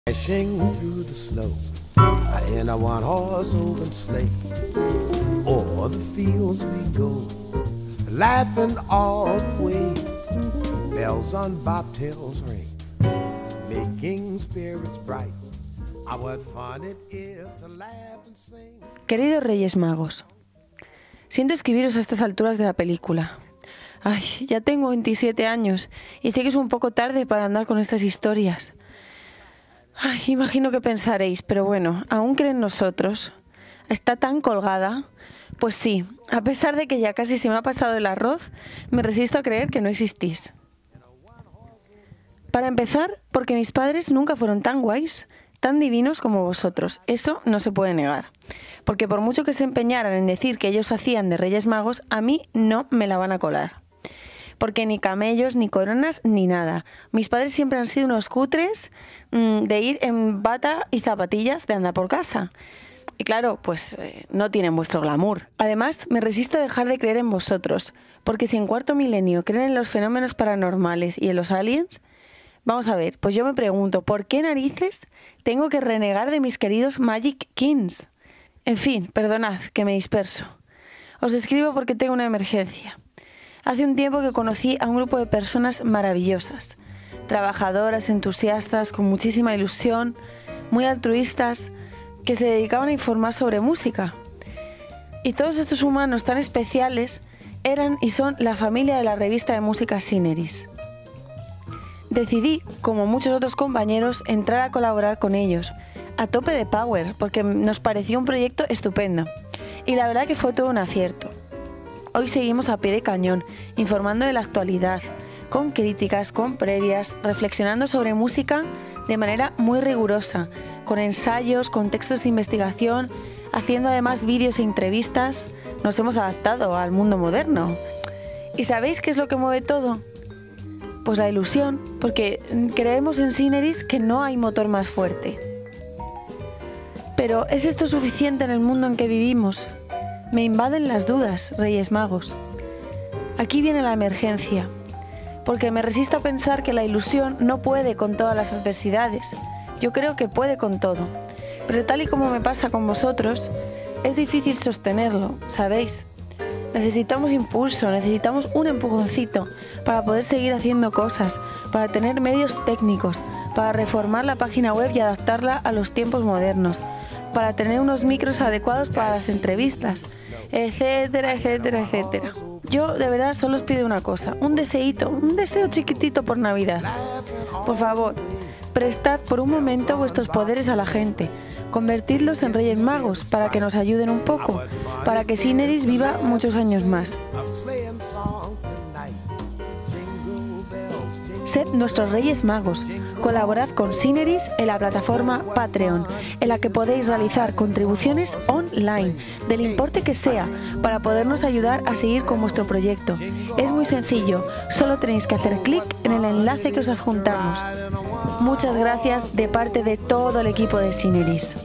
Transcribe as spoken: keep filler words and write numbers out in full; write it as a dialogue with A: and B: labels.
A: Dashing through the snow in a one-horse open sleigh, o'er the fields we go, laughing all the way. Bells on bobtails ring, making spirits bright. Ah, what fun it is to laugh and sing.
B: Queridos Reyes Magos, siento escribiros a estas alturas de la película. Ay, ya tengo veintisiete años y sé que es un poco tarde para andar con estas historias. Ay, imagino que pensaréis, pero bueno, ¿aún creen nosotros? ¿Está tan colgada? Pues sí, a pesar de que ya casi se me ha pasado el arroz, me resisto a creer que no existís. Para empezar, porque mis padres nunca fueron tan guays, tan divinos como vosotros. Eso no se puede negar. Porque por mucho que se empeñaran en decir que ellos hacían de Reyes Magos, a mí no me la van a colar. Porque ni camellos, ni coronas, ni nada. Mis padres siempre han sido unos cutres mmm, de ir en bata y zapatillas de andar por casa. Y claro, pues eh, no tienen vuestro glamour. Además, me resisto a dejar de creer en vosotros. Porque si en cuarto milenio creen en los fenómenos paranormales y en los aliens, vamos a ver, pues yo me pregunto, ¿por qué narices tengo que renegar de mis queridos Magic Kings? En fin, perdonad que me disperso. Os escribo porque tengo una emergencia. Hace un tiempo que conocí a un grupo de personas maravillosas, trabajadoras, entusiastas, con muchísima ilusión, muy altruistas, que se dedicaban a informar sobre música. Y todos estos humanos tan especiales eran y son la familia de la revista de música Syneris. Decidí, como muchos otros compañeros, entrar a colaborar con ellos, a tope de power, porque nos pareció un proyecto estupendo. Y la verdad que fue todo un acierto. Hoy seguimos a pie de cañón, informando de la actualidad, con críticas, con previas, reflexionando sobre música de manera muy rigurosa, con ensayos, con textos de investigación, haciendo además vídeos e entrevistas. Nos hemos adaptado al mundo moderno. ¿Y sabéis qué es lo que mueve todo? Pues la ilusión, porque creemos en Syneris que no hay motor más fuerte. Pero ¿es esto suficiente en el mundo en que vivimos? Me invaden las dudas, Reyes Magos. Aquí viene la emergencia, porque me resisto a pensar que la ilusión no puede con todas las adversidades. Yo creo que puede con todo, pero tal y como me pasa con vosotros, es difícil sostenerlo, ¿sabéis? Necesitamos impulso, necesitamos un empujoncito para poder seguir haciendo cosas, para tener medios técnicos, para reformar la página web y adaptarla a los tiempos modernos, para tener unos micros adecuados para las entrevistas, etcétera, etcétera, etcétera. Yo de verdad solo os pido una cosa, un deseíto, un deseo chiquitito por Navidad. Por favor, prestad por un momento vuestros poderes a la gente, convertidlos en Reyes Magos para que nos ayuden un poco, para que Syneris viva muchos años más. Sed nuestros Reyes Magos. Colaborad con Syneris en la plataforma Patreon, en la que podéis realizar contribuciones online, del importe que sea, para podernos ayudar a seguir con vuestro proyecto. Es muy sencillo, solo tenéis que hacer clic en el enlace que os adjuntamos. Muchas gracias de parte de todo el equipo de Syneris.